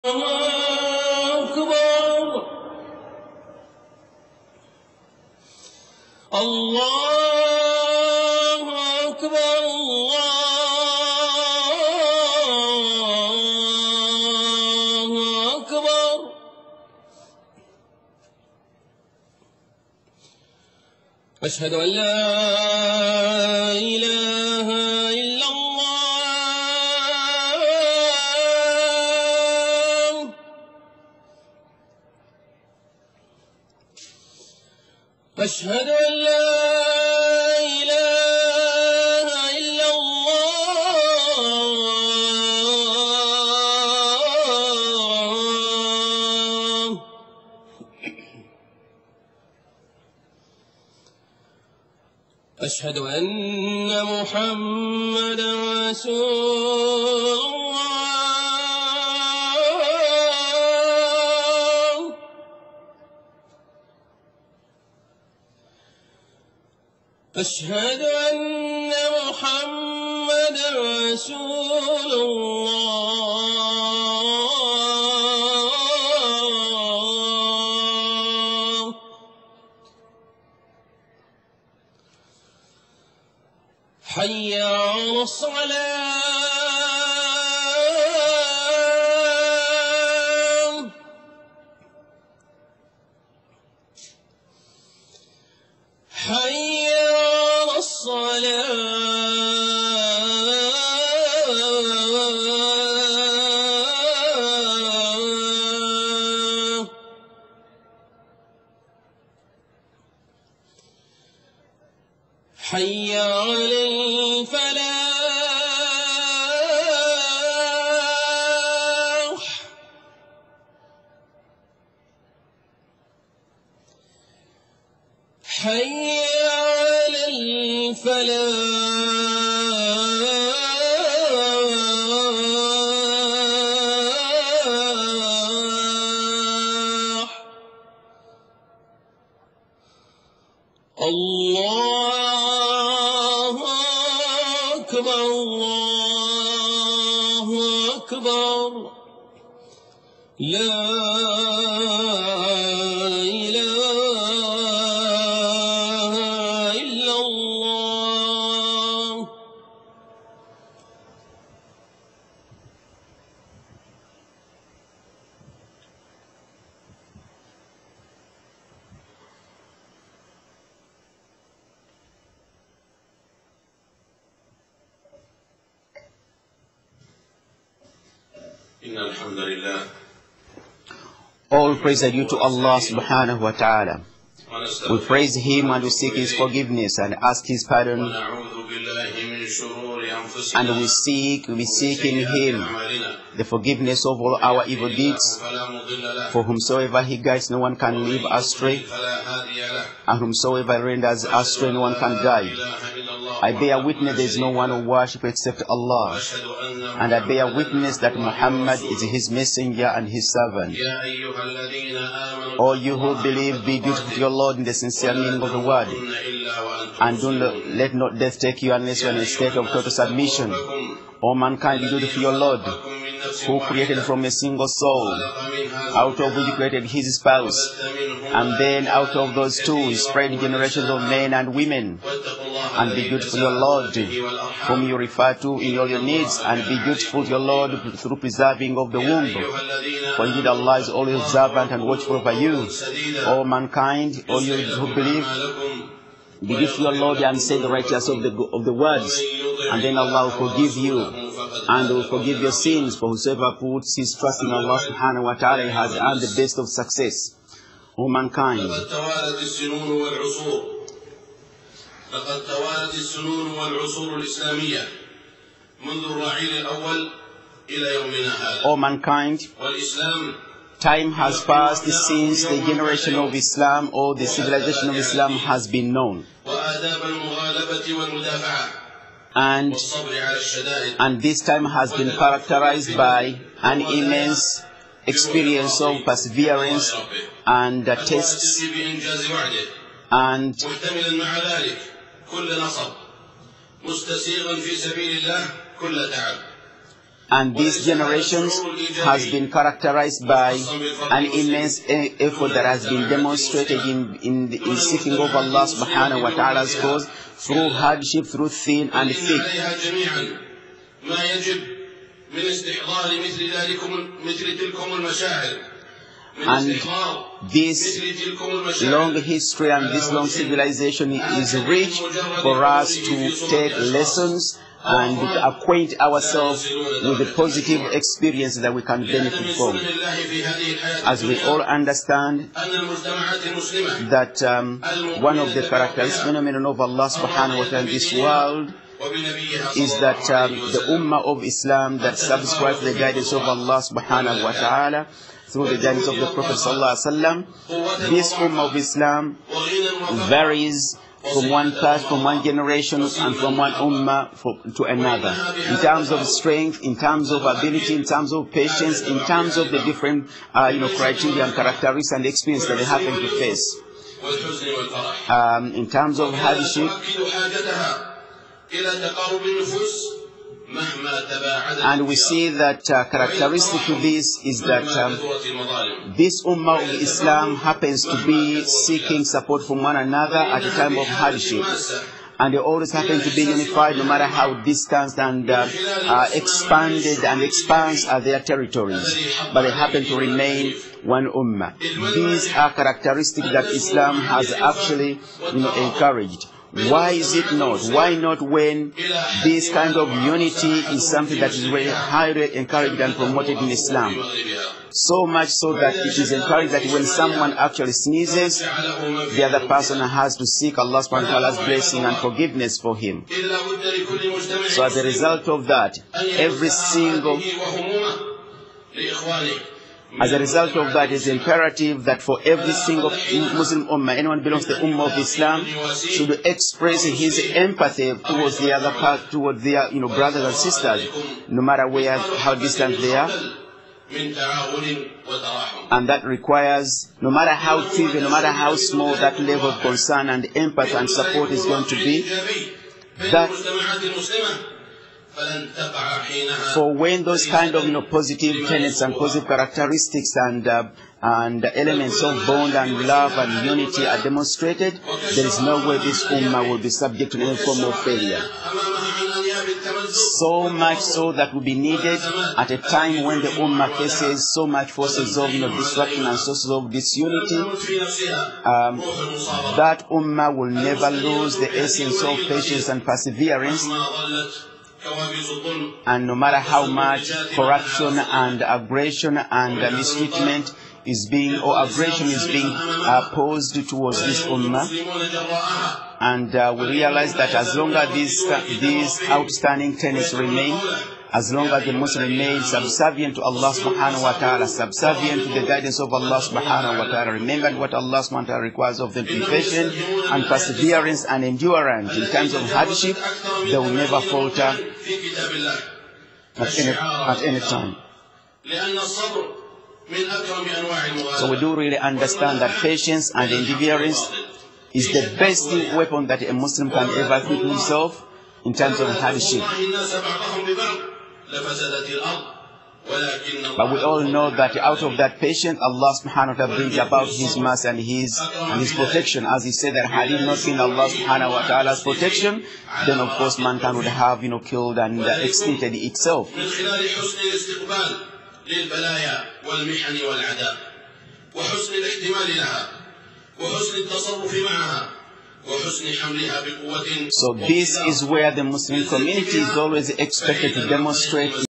الله أكبر الله أكبر. أشهد أن لا إله إلا الله. أشهد أن لا إله إلا الله. أشهد أن محمدا رسول الله. أشهد أن محمدا رسول الله. حي على الصلاة. حي على الصلاة. حي على الفلاح. حي على الفلاح. الله أكبر الله أكبر. لا إله إلا الله. إن الحمد لله. All praise are due to Allah subhanahu wa ta'ala. We praise Him and we seek His forgiveness and ask His pardon. ونعوذ بالله من شرور أنفسنا And we seek in Him the forgiveness of all our evil deeds. فلا مضل له For whomsoever He guides, no one can leave astray. فلا هادي له And whomsoever renders astray, no one can guide. إله إلا الله I bear witness there is no one who worship except Allah. وأشهد أن And I bear witness that Muhammad is His messenger and His servant. يا أيها الذين آمنوا All you who believe, be dutiful to your Lord in the sincere meaning of the word. إلا وأنتم And let not death take you unless you are in a state of total submission. O mankind, be dutiful to your Lord, who created from a single soul, out of which He created His spouse. And then out of those two He spread generations of men and women. And be dutiful to your Lord, whom you refer to in all your needs. And be dutiful to your Lord through preserving of the womb. For indeed Allah is always observant and watchful over you. O mankind, all you who believe, be dutiful to your Lord and say the righteous of the words. And then Allah will forgive you and will forgive your sins. For whosoever puts his trust in Allah subhanahu wa ta'ala has earned the best of success. O mankind, لقد توالت السنون والعصور الإسلامية منذ الرعيل الأول إلى يومنا هذا. O mankind, والإسلام time has passed since the generation of Islam or the civilization of Islam has been known. وآداب المغالبة والمدافعة And والصبر على الشدائد this time has been characterized by an immense experience of perseverance and tests التوالد بإنجاز وعده and محتملا مع ذلك كل نصب مستسيغا في سبيل الله كل تعب. And these generations has been characterized by an immense effort that has been demonstrated in seeking of Allah subhanahu wa ta'ala's cause through hardship, through thin and thick. And this long history and this long civilization is rich for us to take lessons and acquaint ourselves with the positive experience that we can benefit from. As we all understand that one of the characteristic phenomenon of Allah subhanahu wa ta'ala in this world is that the ummah of Islam that subscribes to the guidance of Allah subhanahu wa ta'ala through the guidance of the Prophet sallallahu alaihi wasallam, this ummah of Islam varies from one past, from one generation, and from one ummah to another, in terms of strength, in terms of ability, in terms of patience, in terms of the different criteria and characteristics and experience that they happen to face. In terms of hardship, and we see that characteristic to this is that this ummah of Islam happens to be seeking support from one another at a time of hardship. And they always happen to be unified no matter how distant and expanded and expands are their territories. But they happen to remain one ummah. These are characteristics that Islam has actually encouraged. Why is it not? Why not when this kind of unity is something that is really highly encouraged and promoted in Islam? So much so that it is encouraged that when someone actually sneezes, the other person has to seek Allah subhanahu wa ta'ala's blessing and forgiveness for him. So as a result of that, it's imperative that for every single Muslim ummah, anyone belongs to the ummah of Islam, should express his empathy towards the other part, towards their brothers and sisters, no matter how distant they are. And that requires, no matter how trivial, no matter how small that level of concern and empathy and support is going to be, that for when those kind of positive tenets and positive characteristics and elements of bond and love and unity are demonstrated, there is no way this ummah will be subject to any form of failure. So much so that will be needed at a time when the ummah faces so much forces of destruction and sources of disunity. That ummah will never lose the essence of patience and perseverance. And no matter how much corruption and aggression and mistreatment is being posed towards this ummah, and we realize that as long as these outstanding tenets remain, as long as the Muslim remains subservient to Allah subhanahu wa ta'ala, subservient to the guidance of Allah subhanahu wa ta'ala, remembering what Allah subhanahu wa ta'ala requires of them, patient and perseverance and endurance in times of hardship, they will never falter at any time. So we do really understand that patience and endurance is the best weapon that a Muslim can ever equip himself in terms of hardship. But we all know that out of that patience, Allah subhanahu wa ta'ala brings about His mercy and His protection. As He said that had it not been Allah subhanahu wa ta'ala's protection, then of course mankind would have killed and extincted itself. So this is where the Muslim community is always expected to demonstrate